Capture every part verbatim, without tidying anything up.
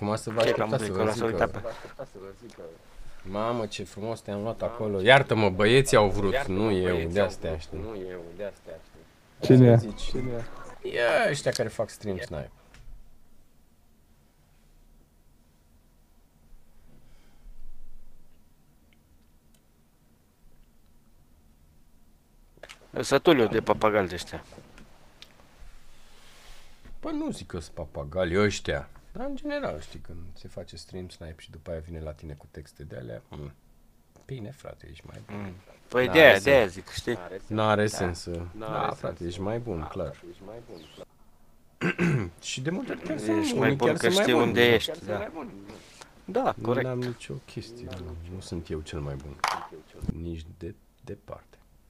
acum să vă așteptați să vă zic că... Mamă, ce frumos te-am luat acolo. Iartă-mă, băieții au vrut, nu eu, de-astea, știi. Cine e? Ia ăștia care fac stream snipe. Sătuliu de papagali de ăștia. Păi nu zic că sunt papagali ăștia, dar în general, știi, când se face stream snipe și după aia vine la tine cu texte de alea, mm. Bine, frate, ești mai bun. Mm. Păi de aia, de aia zic, știi? N-are sens. Da, frate, ești mai bun, clar. Și de multe ori chiar sunt ești mai bun că știi unde ești, da. Da, corect. Nu am nicio chestie, nu, nu sunt eu cel mai bun. Nici de departe.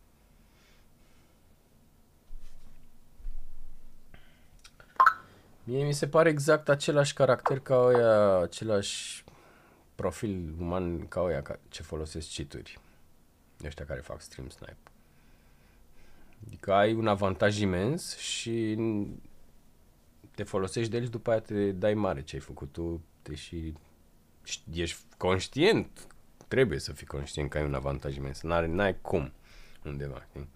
Mie mi se pare exact același caracter ca ăia, același profil uman ca ăia ce folosesc cheat-uri. Ăștia care fac stream snipe. Adică ai un avantaj imens și te folosești de el și după aia te dai mare ce ai făcut tu, deși ești conștient, trebuie să fii conștient că ai un avantaj imens, n-ai, n-ai cum undeva, știi?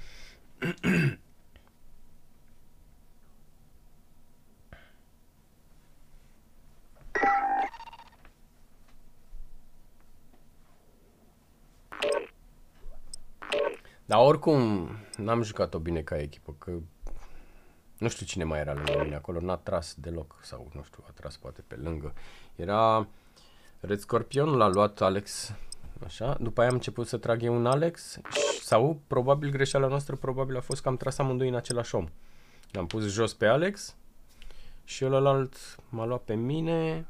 Dar oricum, n-am jucat-o bine ca echipă, că nu știu cine mai era lângă mine acolo, n-a tras deloc, sau nu știu, a tras poate pe lângă. Era Red Scorpion, l-a luat Alex, așa, după aia am început să trag eu un Alex, sau probabil greșeala noastră probabil a fost că am tras amândoi în același om. L-am pus jos pe Alex și ălălalt m-a luat pe mine.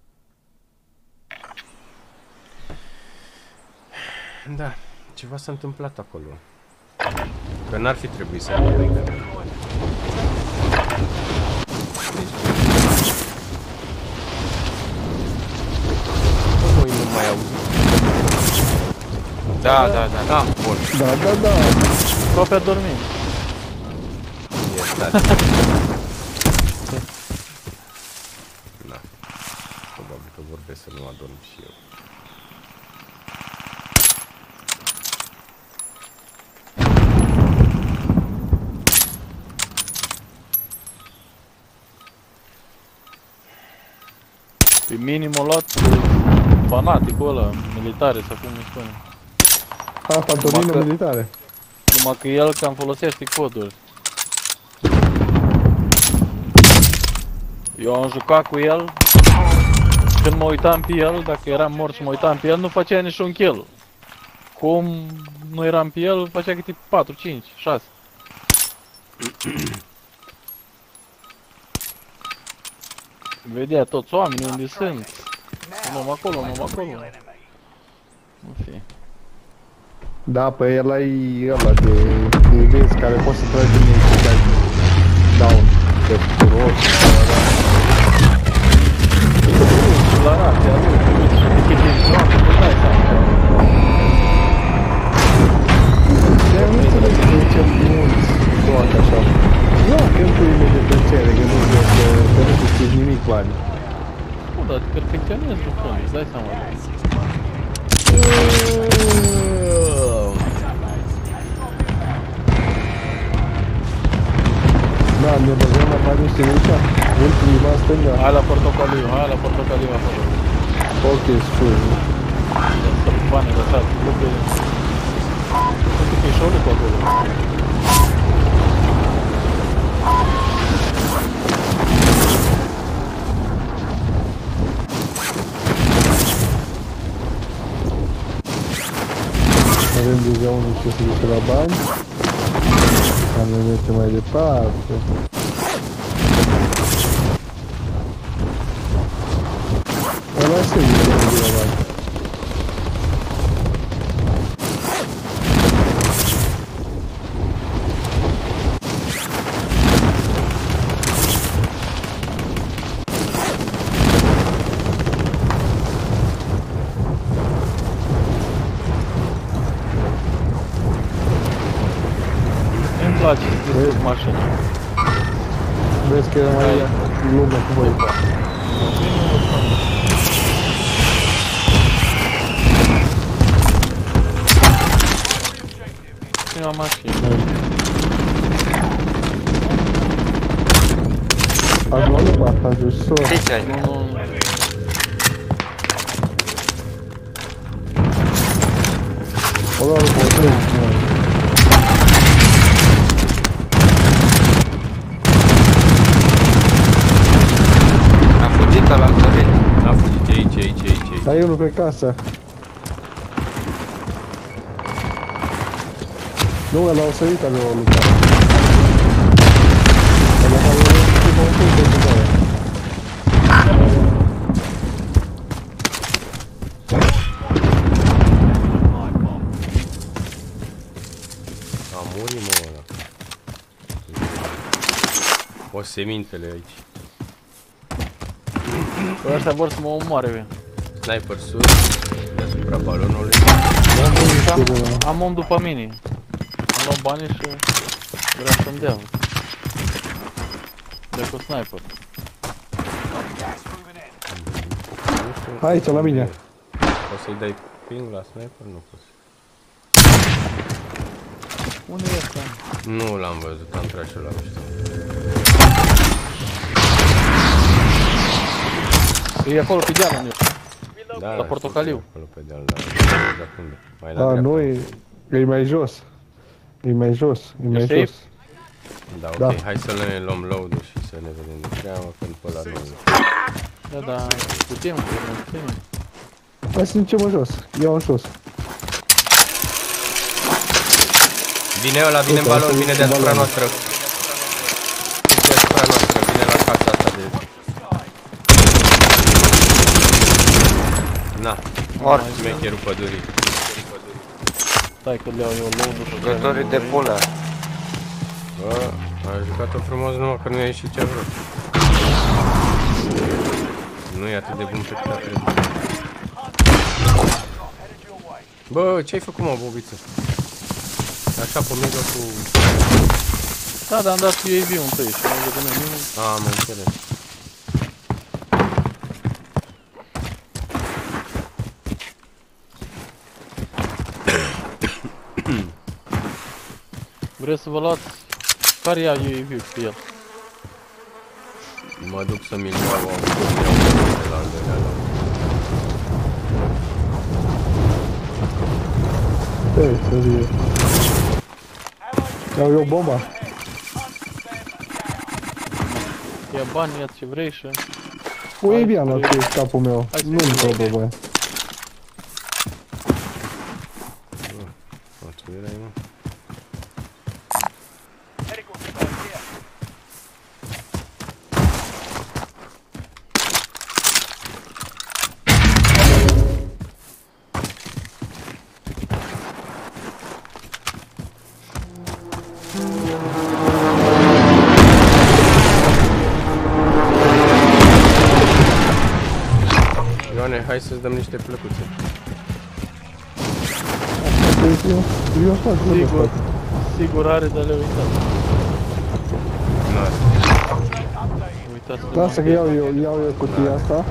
Da. Ceva s-a întâmplat acolo. Că n-ar fi trebuit să mă duc. Voi nu mai aud. Da, da, da, da. Bun. Da, da, da. Aproape a dormit. Iertați. Da. Probabil că vorbesc să nu adorm și eu. Pe minim o luat fanaticul ăla, militare sau cum îi spune. A, pantomină militare. Numai că el cam folosește coduri. Eu am jucat cu el, când mă uitam pe el, dacă eram mort și mă uitam pe el, nu făcea niciun kill. Cum nu eram pe el, făcea câte patru, cinci, șase. Vedea toți oamenii unde sunt. Numai acolo, numai acolo. Nu fi. Da, păi ăla e ăla de vezi care poți să tragi din ei și dai down pe rost. La rația lui, e din joacă, nu dai seama. Eu nu înțeleg de ce mulți joacă așa. Joacă în puiile de plăcere, că nu că nu știi nimic cu ani. Nu, dar te perfecționezi jucând, îți dai seama. Da, ne băgăm la mai niște mici, ultima stânga. Hai la portocaliu, hai la portocaliu acolo. Ok, scuze. Să bani lăsat, lucruri. Uite că e șorul pe acolo. Avem deja unul ce se duce la bani. Am ne merge mai departe. Ăla se duce la bani. Îmi place să deschid mașina. Vezi că e mai lume cu voi. Nu, prima mașină. Aș lua de partea, aș dus să... Ce ai? Nu, nu, O lua după o trei. A fugit ăla, să vezi. A fugit aici, aici, aici, aici. Dar e unul pe casă. Nu, ăla o sărit avea o luptă. Ăla care o luptă pe un punct de luptare. A murit, mă, ăla. O semintele aici. că ăștia vor să mă omoare. Sniper sus, deasupra balonului. Am, am om după mine. Am luat banii și vrea să-mi dea. De cu sniper. Aici, la mine. Poți să-i dai ping la sniper? Nu poți. Unde e ăsta? Nu l-am văzut, am tras și la mișto. E acolo pe deal unde. Da, La portocaliu. Acolo pe deal, da. Exact unde? Mai la Da, dreapta. nu e... E mai jos. E mai jos, e mai safe? jos. Da, ok, Da. hai să ne luăm load-ul și să ne vedem de treabă, când pe ăla nu... Da, da, putem, putem. Hai să ducem în jos. Iau în jos. Vine ăla, vine în Uite, balon, asta vine e deasupra balonul. noastră. Vine deasupra noastră, vine la casa asta de... Na, Mort. șmecherul pădurii. Stai că le iau eu load-ul și Jucătorii de pulă. Bă, a jucat-o frumos numai că nu i-a ieșit ce-a vrut. Nu e atât de bun pe cât a trebuit. Bă, ce-ai făcut, mă, bobiță? Așa pe mijlocul... Da, da, am dat U A V-ul întâi și nu vedem nimic. A, am înțeles. Vreți să vă luați? Care ia U A V-ul pe el? Mă duc să mi-l iau o la al doilea loc. Stai, să vie. Iau eu bomba. Ia bani, ia ce vrei și... U A V am luat pe capul meu. Hai să Nu-mi vedem. probă, bă. O, tu erai, mă. Ioane, hai să-ți dăm niște plăcuțe. Deci eu, eu fac, eu Sigur, fac. sigur are, dar le uitați. Nu, Uitați de Lasă că iau eu, iau eu cutia asta.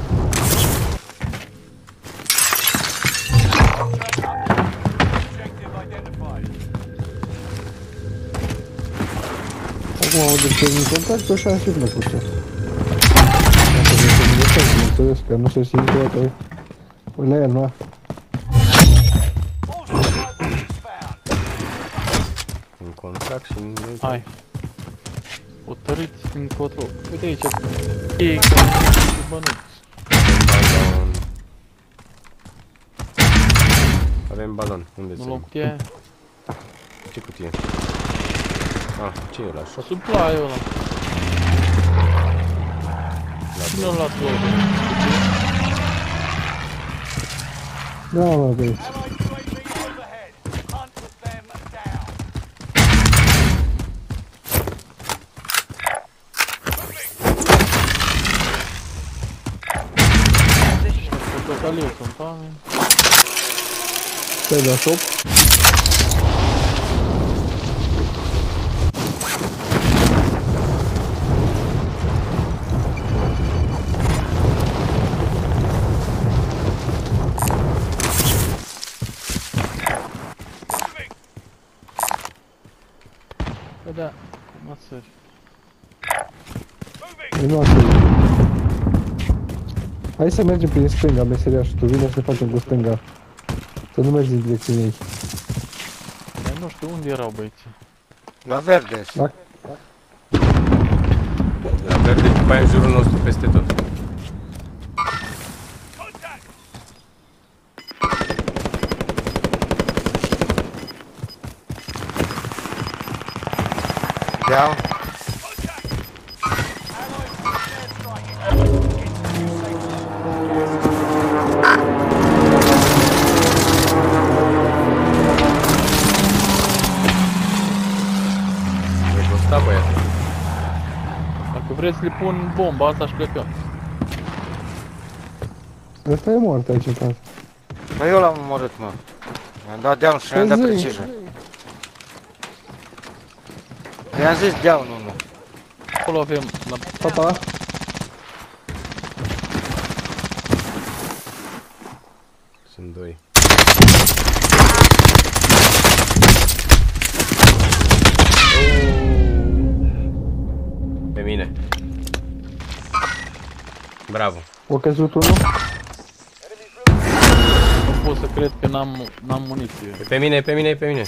Acum am de în contact și așa și plăcuțe. Asta de să nu găsesc, mă înțeles, că nu se simte toată. Păi la el, nu? în contract și nu... Hai. O tăriți încotro. Uite aici. E că bănuți. Balon. Avem balon. Unde Nu se? luăm cutia. Ce cutie? Ah, ce e ăla? Shop? Supply-ul ăla. Cine-l luat load? Da, mă, băieți. Portocaliu sunt oameni. Stai la shop. Nu așa e. Hai să mergem prin stânga, meseriaș, tu vine să facem cu stânga. Să nu mergi în direcțiile ei. Dar nu știu unde erau băieții. La verde. Da? La verde, după aia în jurul nostru, peste tot. Down. E costa, băiat. Dacă vreți le pun bomba asta și plecăm. Ăsta e mort aici în față. Păi eu l-am omorât, mă. Mi-am dat down și mi-am dat Zi. precision. I-am zis down unul. Acolo avem la... Tata? Sunt doi. Pe mine. Bravo. O căzut unul? Nu pot să cred că n-am n-am muniție. E pe mine, e pe mine, e pe mine.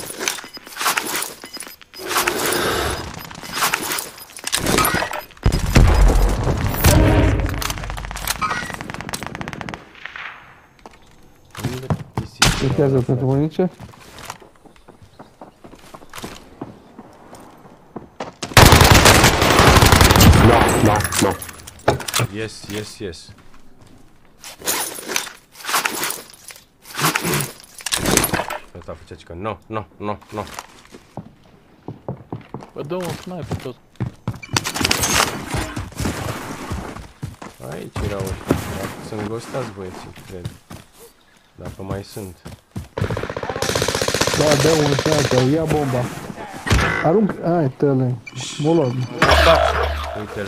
Urchează pentru muniție. No, no, no. Yes, yes, yes. Ăsta făcea că no, no, no, no. Bă, dă un sniper tot. Aici erau ăștia. Sunt gostați băieții, cred. Dacă mai sunt. Da, dă unul sniper, ia bomba. Arunc, ai, tălă. Molot. Uite-l.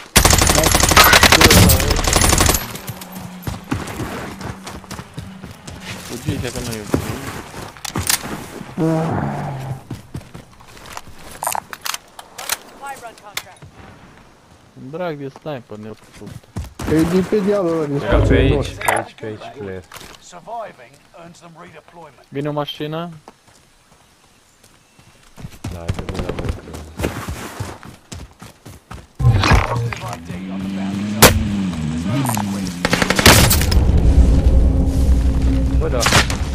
Fugiți că nu e. Drag de sniper ne-a făcut. E din pe dialul ăla din Era spate. pe aici, nord. pe aici, pe aici, player. Surviving earns them redeployment. Vine o mașină. Da, e pe mine la mult. Positive I D on the bounty zone. There's no squeeze. Bă, da.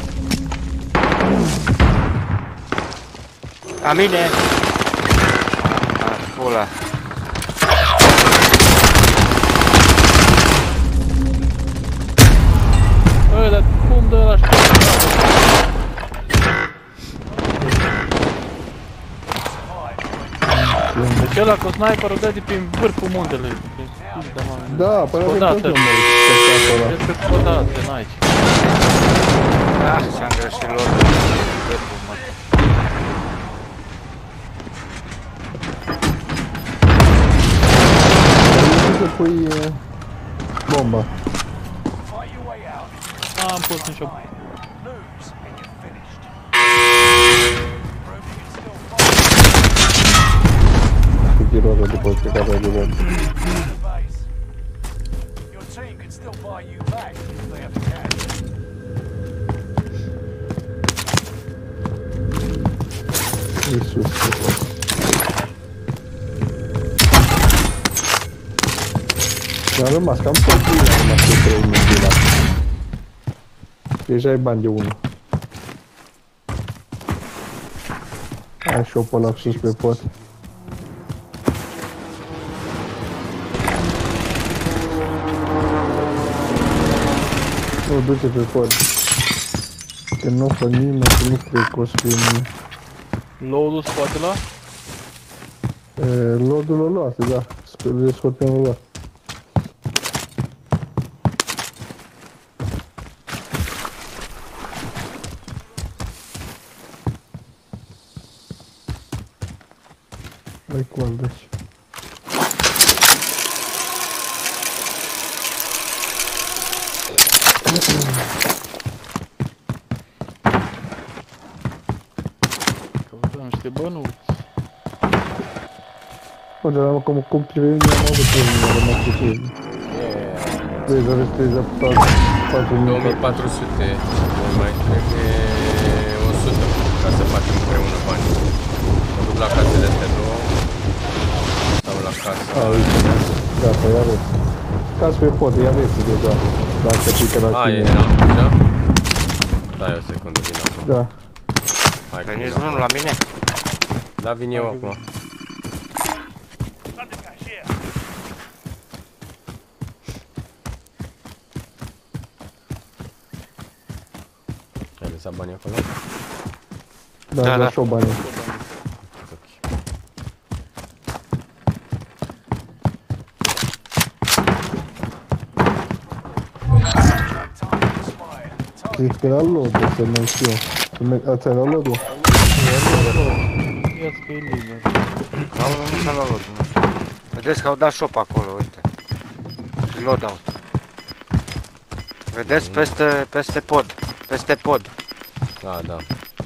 A mine! Ah, pula. Bă, dar cum dă ăla știu? Deci ăla cu sniperul dă de prin vârful muntelui. Da, până avem Odată. tot numărul spectacolul ăla. Cred că odată, n-aici. Ah, ți-am greșit lor. Vârful, mă. Trebuie să pui uh, bomba. Fight your way out. N-am pus nicio... Lose and you're finished. Prove you can still fight Cu giroară după plecarea de bombă. the base. Your team can still buy you back if they have the cash. Iisus. Mi-a rămas cam tot bine, am rămas cu trei mii de la. Deja ai bani de unul. Hai și-o pe ăla sus pe pod. Nu, du-te pe pod. Că nu o fă nimeni, că nu cred că o să fie nimeni. Load-ul spate la? E, Lordul l-a luat, da. Sper de scorpionul l-a luat. Hai cu aldeși. Căutăm niște bănuți. Olha, ela como comprei minha nova turma, ela não podia. Três horas, três deputados, quatro mil. două mii patru sute. Mai trebuie o sută ca să facem împreună bani. Mă duc la casele astea două. Sau la casa. A, uite, gata, ia vezi. Casul e pot, ia vezi deja. Dacă pică la A, e tine. am deja? Stai o secundă, vin acum. Da. Hai că Veniți vin unul acum. la mine? Da, vin eu acum. Ai lăsat banii acolo? Da, Da, da, da. și-o banii. Zic că era lodul, să nu știu. Ați era lodul? Ia-ți că e liber. Sau nu s-a luat lotul, nu știu. Vedeți că au dat shop acolo, uite. Loadout. Vedeți peste, peste pod. Peste pod. Da, da.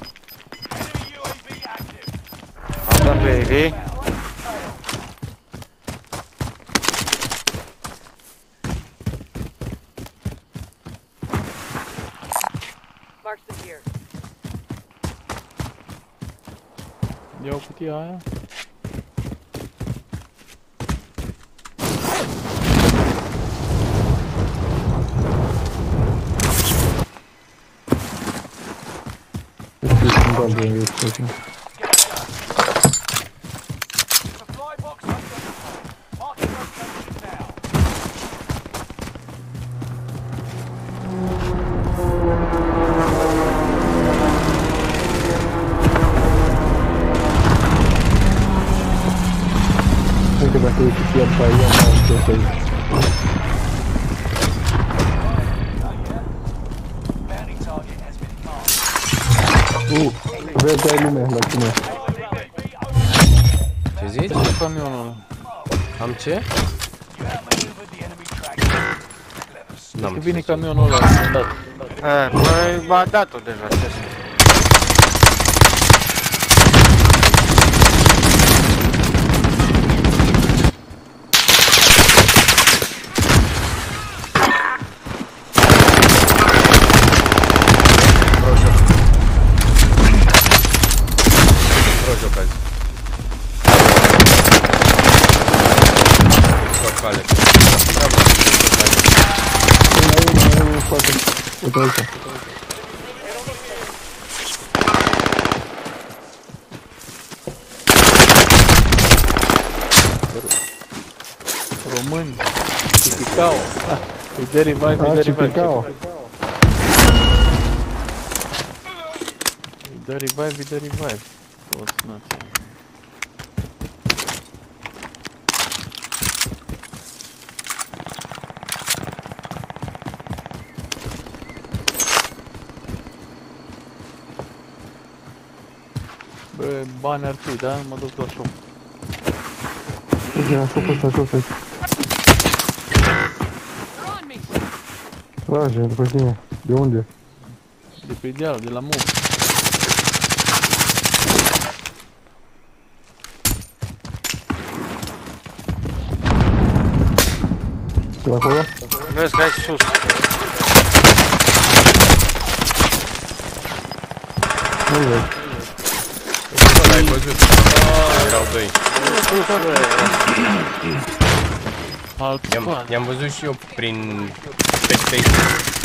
Am dat pe A V. Mark them here. Iau cutia aia. Este schimbal de este. The fly box identified. Marking location now. Uite, dacă e cutia pe aia, am ce aici. Bounty target has been marked. Uh, vezi, ai lume la tine. Ce zici? Ce camionul ăla? Am ce? Outmaneuvered the enemy tracker. N-am Că vine ce să- camionul ăla, am dat. E, băi, v-a dat-o deja, ce să... Rojoc azi. Socale. Mai e, mai e în spate. Uite aici. Români. Tipicau. Îi dă revive, îi dă A, ce revive. picau. Îi dă revive, îi dă revive. Toți nații. Bă, bani ar fi, da? Mă duc la shop. Uite, la șopul ăsta jos aici. Trage, după tine. De unde? De pe ideal, de la move. De la acolo? Vezi că aici sus. Nu vezi. Ăla ai văzut? Erau doi. Alt I-am, squad. i-am văzut și eu prin peste aici.